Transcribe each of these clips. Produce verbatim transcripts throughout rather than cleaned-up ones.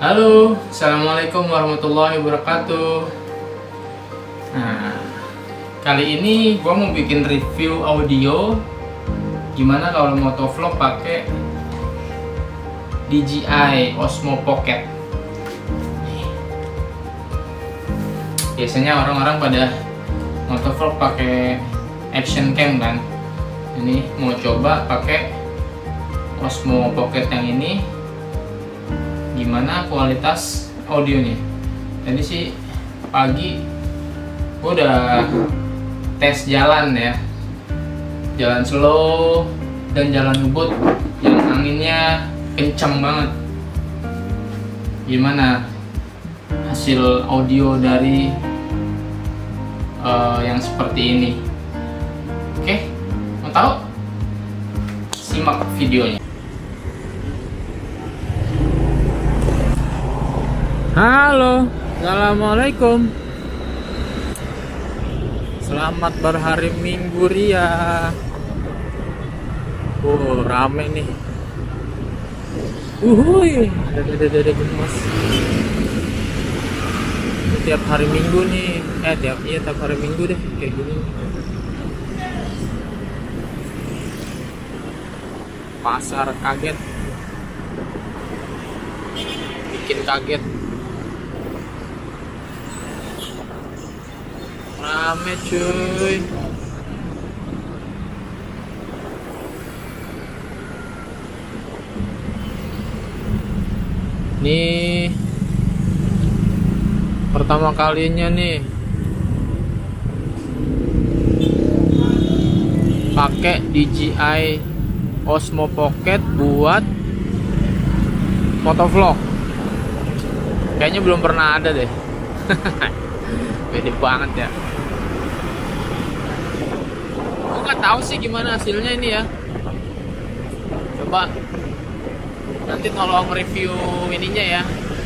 Halo, assalamualaikum warahmatullahi wabarakatuh. Nah, kali ini gue mau bikin review audio gimana kalau motovlog pakai D J I Osmo Pocket. Biasanya orang-orang pada motovlog pakai action cam kan. Ini mau coba pakai Osmo Pocket yang ini, gimana kualitas audionya. Tadi sih pagi gue udah tes jalan ya, jalan slow dan jalan ngebut, yang anginnya kencang banget. Gimana hasil audio dari uh, yang seperti ini? Oke, mau tahu? Simak videonya. Halo, assalamualaikum. Selamat berhari Minggu ria. Oh, rame nih. Uhuy, ada ada ada ada gemas. Tiap hari Minggu nih, eh tiap iya tiap hari Minggu deh kayak gini. Pasar kaget, bikin kaget. Rame cuy. Nih pertama kalinya nih pakai D J I Osmo Pocket buat motovlog. Kayaknya belum pernah ada deh. Beda banget ya. Gue nggak tahu sih gimana hasilnya ini ya. Coba nanti tolong review ininya ya.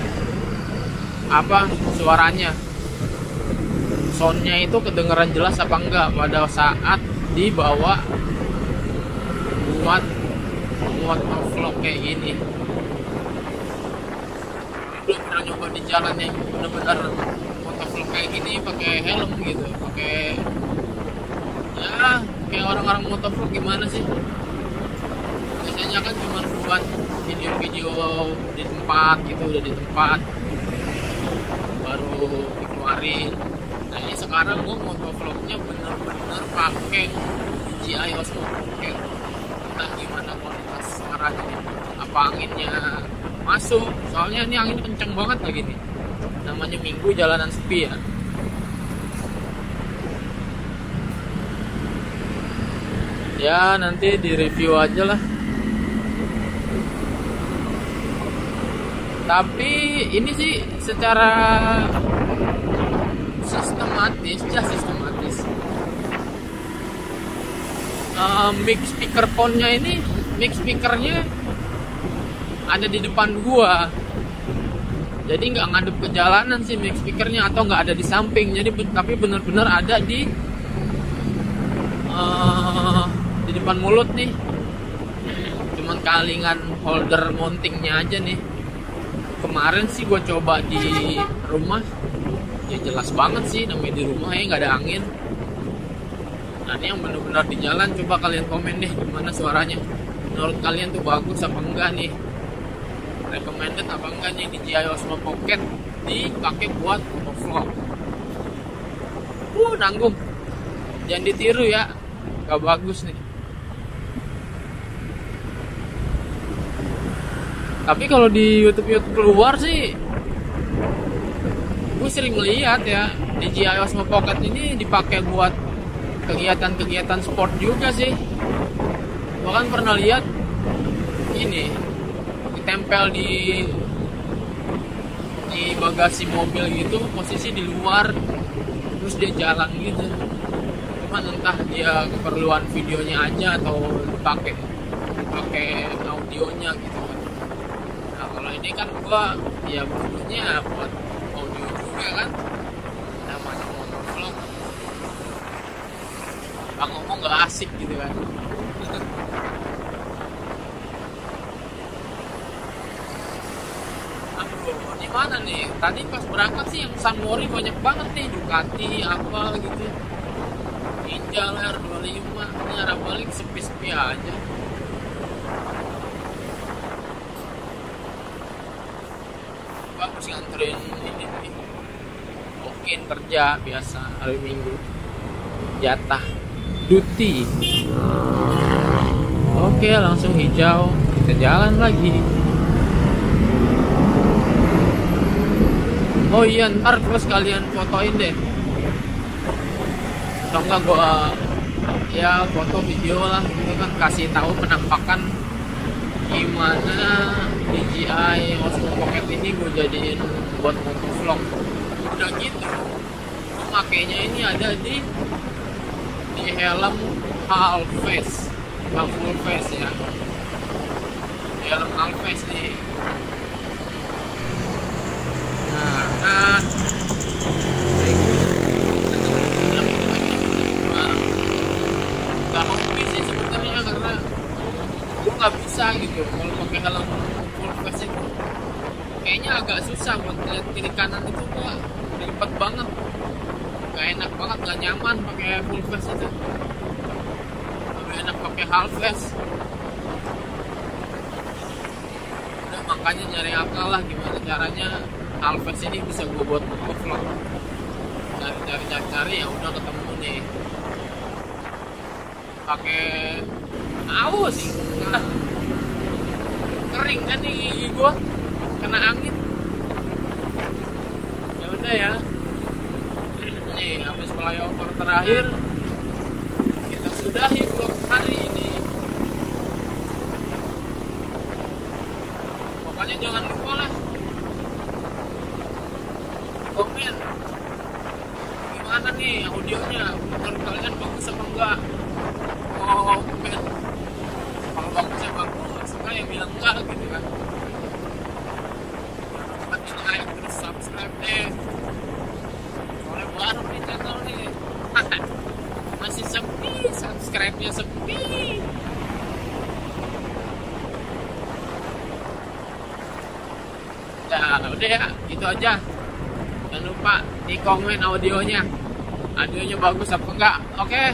Apa suaranya? Soundnya itu kedengeran jelas apa enggak pada saat dibawa buat buat vlog kayak gini. Belum pernah nyoba di jalan yang bener-bener motovlog kayak gini pakai helm gitu, pakai ya kayak orang-orang motovlog gimana sih? Biasanya kan cuma buat video-video di tempat gitu, udah di tempat baru dikeluarin. Nah ini sekarang gua motovlognya bener-bener pakai D J I Osmo Pocket. Entah gimana kualitas suaranya, apa anginnya masuk, soalnya ini angin kenceng banget lagi nih. Namanya Minggu jalanan sepi ya. Ya nanti di review aja lah. Tapi ini sih secara sistematis, ya sistematis. Uh, mic speakerphone-nya ini, mic speakernya ada di depan gua. Jadi nggak ngadep ke jalanan sih mic speakernya, atau nggak ada di samping. Jadi tapi benar-benar ada di uh, di depan mulut nih. Cuman kalingan holder mountingnya aja nih. Kemarin sih gue coba di rumah, ya jelas banget sih, namanya di rumah ya nggak ada angin. Nah ini yang benar-benar di jalan, coba kalian komen deh gimana suaranya. Menurut kalian tuh bagus apa enggak nih? Recommended apa enggak nih D J I Osmo Pocket dipakai buat motovlog? Uh nanggung, jangan ditiru ya, gak bagus nih. Tapi kalau di YouTube-YouTube keluar sih, gue sering melihat ya D J I Osmo Pocket ini dipakai buat kegiatan-kegiatan sport juga sih. Bahkan pernah lihat ini ditempel di di bagasi mobil gitu, posisi di luar, terus dia jalan gitu. Cuman entah dia keperluan videonya aja atau dipakai dipakai audionya gitu kan. Nah kalau ini kan gua ya butuhnya buat audio juga kan, namanya motovlog. Bang ngomong gak asik gitu kan. Aduh, mana nih? Tadi pas berangkat sih yang Sunmori banyak banget nih, Ducati apa gitu. Ninja R dua puluh lima, ini arah balik sepi-sepi aja. Bagus nganterin ini nih. Mungkin kerja biasa hari Minggu. Jatah duty. Oke, langsung hijau. Kita jalan lagi. Oh iya, ntar gue sekalian fotoin deh. Atau enggak gue ya foto video lah, gitu kan, kasih tahu penampakan gimana D J I Osmo Pocket ini gue jadiin buat motovlog. Udah gitu, gue makainya ini ada di di helm half face, nggak full face ya. Di helm half face nih. Nah, kan nggak hobi sih sebenarnya, karena gue nggak bisa gitu kalau pakai helm full face itu. Kayaknya agak susah buat lihat kiri kanan itu, gua ribet banget, nggak enak banget, nggak nyaman pakai full face itu. Lebih enak pakai half face. Udah, makanya nyari akal lah gimana caranya half face ini bisa gue buat vlog. Cari-cari cari ya udah ketemu nih. Pakai aus, kering kan nih gigi gue, kena angin. Ya udah ya. Nih habis flyover terakhir, kita sudahi vlog hari ini. Pokoknya jangan lupa lah komen gimana nih audionya, menurut kalian bagus apa enggak. Oh, komen kalau bagusnya bagus, suka ya bilang enggak gitu kan. Makin like terus subscribe deh, soalnya baru nih channel nih. Masih sepi, subscribe-nya sepi. Nah, udah ya, gitu aja. Jangan lupa di komen audionya, audionya bagus apa enggak. Oke,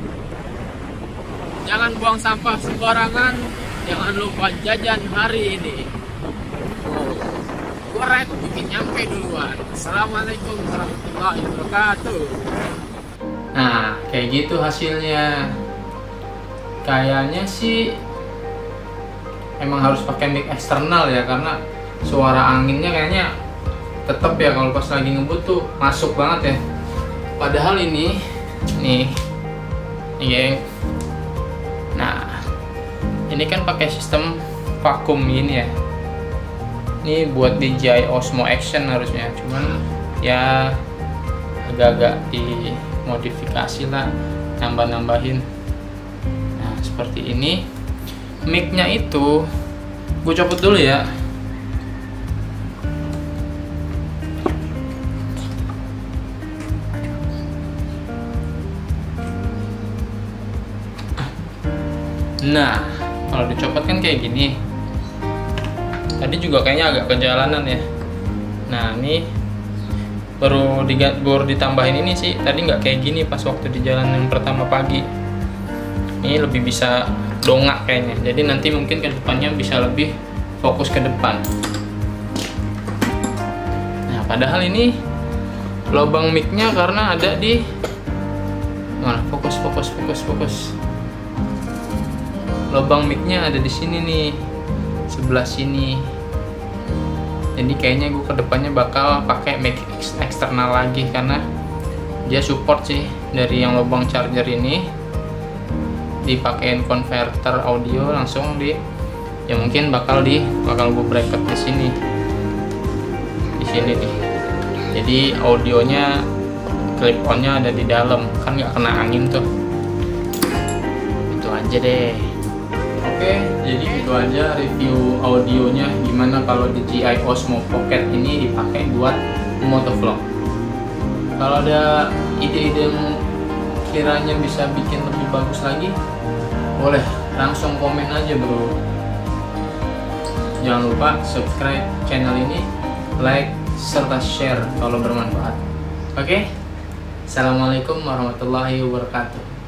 jangan buang sampah sembarangan, jangan lupa jajan hari ini. Oh, goreng bikin nyampe duluan. Assalamualaikum warahmatullahi wabarakatuh. Nah, kayak gitu hasilnya. Kayaknya sih emang harus pakai mic eksternal ya, karena suara anginnya kayaknya tetap ya kalau pas lagi ngebut tuh masuk banget ya. Padahal ini nih nih geng, nah ini kan pakai sistem vakum gini ya. Ini buat D J I Osmo Action harusnya, cuman ya agak-agak dimodifikasi lah, nambah-nambahin. Nah seperti ini. Mic-nya itu gue copot dulu ya. Nah, kalau dicopot kan kayak gini. Tadi juga kayaknya agak kejalanan ya. Nah, ini baru diganti, baru ditambahin ini sih. Tadi nggak kayak gini pas waktu di jalan yang pertama pagi. Ini lebih bisa dongak kayaknya. Jadi nanti mungkin ke depannya bisa lebih fokus ke depan. Nah, padahal ini lubang mic-nya karena ada di mana? Fokus, fokus, fokus, fokus. Lubang mic-nya ada di sini nih, sebelah sini. Jadi kayaknya gue kedepannya bakal pakai mic eksternal lagi, karena dia support sih dari yang lubang charger ini dipakein konverter audio langsung di, ya mungkin bakal di bakal gue bracket di sini, di sini nih. Jadi audionya clip onnya ada di dalam, kan nggak kena angin tuh. Itu aja deh. Oke, jadi itu aja review audionya gimana kalau D J I Osmo Pocket ini dipakai buat motovlog. Kalau ada ide-ide yang kiranya bisa bikin lebih bagus lagi, boleh langsung komen aja bro. Jangan lupa subscribe channel ini like, serta share kalau bermanfaat. Oke? Assalamualaikum warahmatullahi wabarakatuh.